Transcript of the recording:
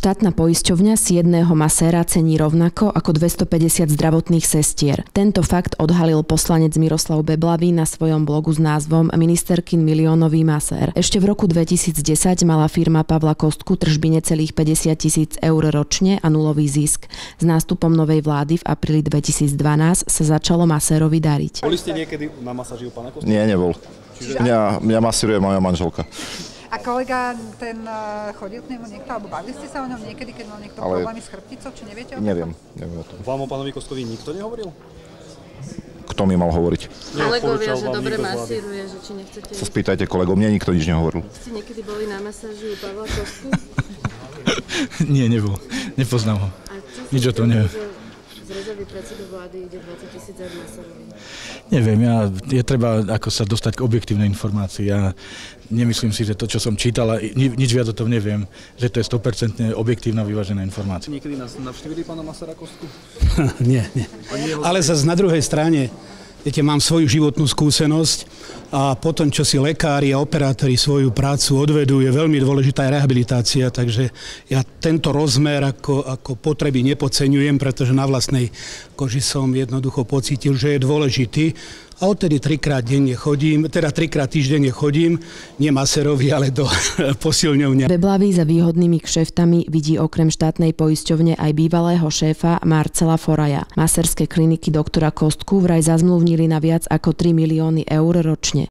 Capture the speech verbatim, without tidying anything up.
Štátna poisťovňa si jedného maséra cení rovnako ako dvestopäťdesiat zdravotných sestier. Tento fakt odhalil poslanec Miroslav Beblavý na svojom blogu s názvom Ministerkin miliónový masér. Ešte v roku dvetisícdesať mala firma Pavla Kostku tržby necelých päťdesiat tisíc eur ročne a nulový zisk. S nástupom novej vlády v apríli dvetisícdvanásť sa začalo masérovi dariť. Boli ste niekedy na masáži u pána Kostku? Nie, nebol. Čiže... Mňa, mňa masíruje moja manželka. A kolega ten chodil k nemu niekto, alebo bavili ste sa o ňom niekedy, keď mal niekto Ale... problémy s chrbticou, či neviete o tom? Neviem, neviem o tom. Vám o pánovi Kostkovi nikto nehovoril? Kto mi mal hovoriť? Kolegovia, že dobre masíruje, že či nechcete... Sa spýtajte kolegov, mne nikto nič nehovoril. Ste niekedy boli na masáži u Pavla Kostku? Nie, nebol. Nepoznám ho. Nič o tom neviem. Z rezervy predsedu vlády ide dvadsať tisíc eur masérovi. Neviem, ja, je treba ako sa dostať k objektívnej informácii. Ja nemyslím si, že to, čo som čítal, nič viac o tom neviem, že to je sto percent objektívna vyvážená informácia. Niekedy nás navštívili pána maséra Kostku? Nie, nie. Ale zase na druhej strane, viete, mám svoju životnú skúsenosť a potom, čo si lekári a operátori svoju prácu odvedú, je veľmi dôležitá aj rehabilitácia, takže ja tento rozmer ako, ako potreby nepodceňujem, pretože na vlastnej koži som jednoducho pocítil, že je dôležitý. A odtedy trikrát denne chodím, teda trikrát týždenne chodím, nie masérovi, ale do posilňovne. Beblavý za výhodnými kšeftami vidí okrem štátnej poisťovne aj bývalého šéfa Marcela Foraja. Masérske kliniky doktora Kostku vraj zazmluvnili na viac ako tri milióny eur ročne.